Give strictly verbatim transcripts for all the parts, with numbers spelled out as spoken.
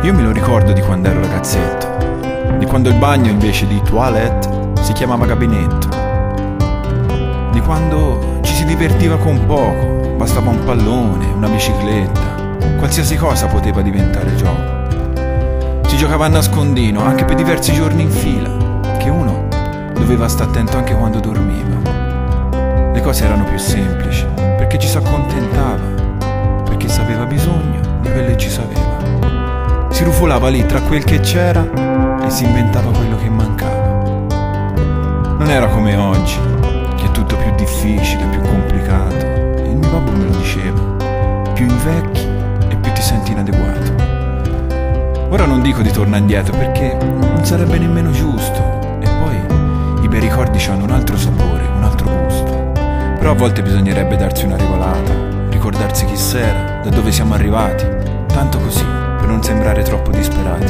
Io me lo ricordo di quando ero ragazzetto, di quando il bagno invece di toilette si chiamava gabinetto, di quando ci si divertiva con poco, bastava un pallone, una bicicletta, qualsiasi cosa poteva diventare gioco. Si giocava a nascondino anche per diversi giorni in fila, che uno doveva stare attento anche quando dormiva. Le cose erano più semplici, perché ci si accontentava, perché si aveva bisogno di quello che ci sapeva. Si rufolava lì tra quel che c'era e si inventava quello che mancava. Non era come oggi, che è tutto più difficile, più complicato. Il mio babbo me lo diceva: più invecchi e più ti senti inadeguato. Ora non dico di tornare indietro, perché non sarebbe nemmeno giusto. E poi i bei ricordi hanno un altro sapore, un altro gusto. Però a volte bisognerebbe darsi una regolata, ricordarsi chi s'era, da dove siamo arrivati, tanto così, per non sembrare troppo disperati.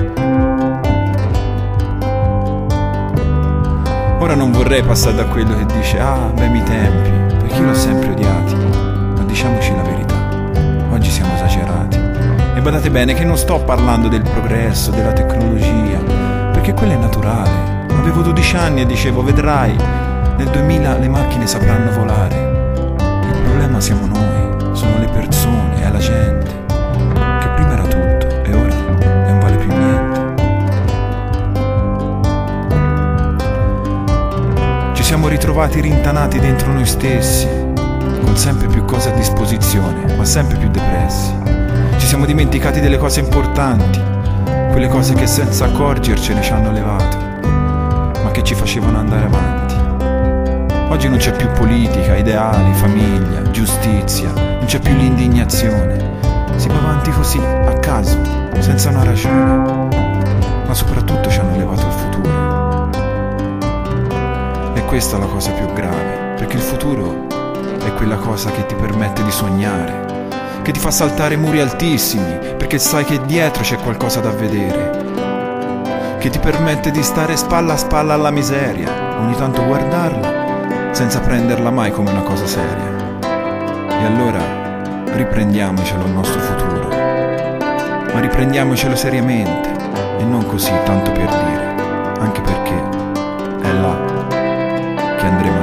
Ora non vorrei passare da quello che dice ah, bei tempi, perché io l'ho sempre odiati. Ma diciamoci la verità, oggi siamo esagerati. E badate bene che non sto parlando del progresso, della tecnologia, perché quello è naturale. Avevo dodici anni e dicevo: vedrai, nel duemila le macchine sapranno volare. Il problema siamo noi, sono le persone, è la gente, che prima era tutto e ora non vale più niente. Ci siamo ritrovati rintanati dentro noi stessi, con sempre più cose a disposizione, ma sempre più depressi. Ci siamo dimenticati delle cose importanti, quelle cose che senza accorgercene ci hanno levato, ma che ci facevano andare avanti. Oggi non c'è più politica, ideali, famiglia, giustizia, non c'è più l'indignazione. Si va avanti così, a caso, senza una ragione. Ma soprattutto ci hanno levato il futuro. E questa è la cosa più grave, perché il futuro è quella cosa che ti permette di sognare, che ti fa saltare muri altissimi, perché sai che dietro c'è qualcosa da vedere, che ti permette di stare spalla a spalla alla miseria, ogni tanto guardarla senza prenderla mai come una cosa seria. E allora riprendiamocelo il nostro futuro, ma riprendiamocelo seriamente e non così tanto per dire, anche perché è là che andremo